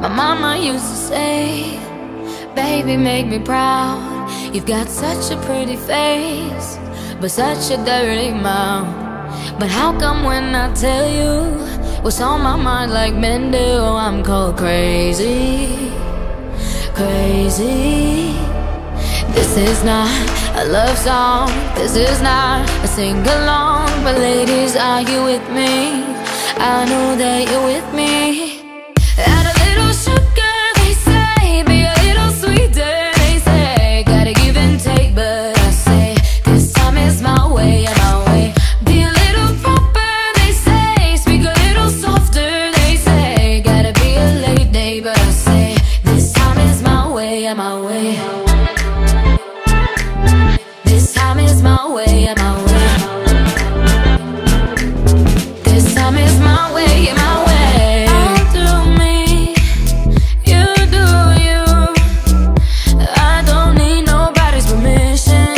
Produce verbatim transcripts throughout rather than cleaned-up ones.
My mama used to say, baby, make me proud. You've got such a pretty face, but such a dirty mouth. But how come when I tell you what's on my mind like men do, I'm called crazy, crazy? This is not a love song, this is not a sing-along. But ladies, are you with me? I know that you're with me. Add a little sugar, they say, be a little sweeter, they say. Gotta give and take, but I say, this time is my way, yeah, my way. Be a little proper, they say, speak a little softer, they say. Gotta be a lady, but I say, this time is my way, yeah, my way. This time is my way, yeah, my way. This time is my way, yeah, my way. I'll do me, you do you. I don't need nobody's permission.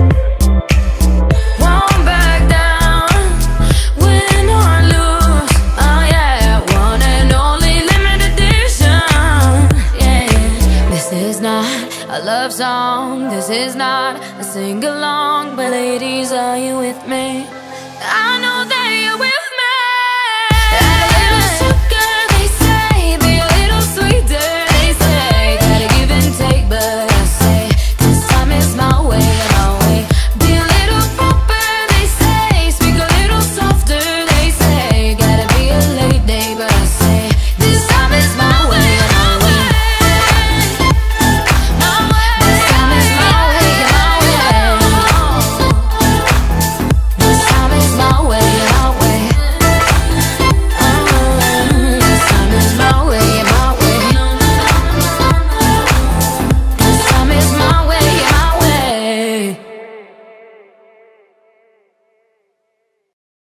Won't back down, win or lose. Oh yeah, one and only limited edition. Yeah, this is not a love song, this is not a sing-along. But ladies, are you with me? I know that you're with me.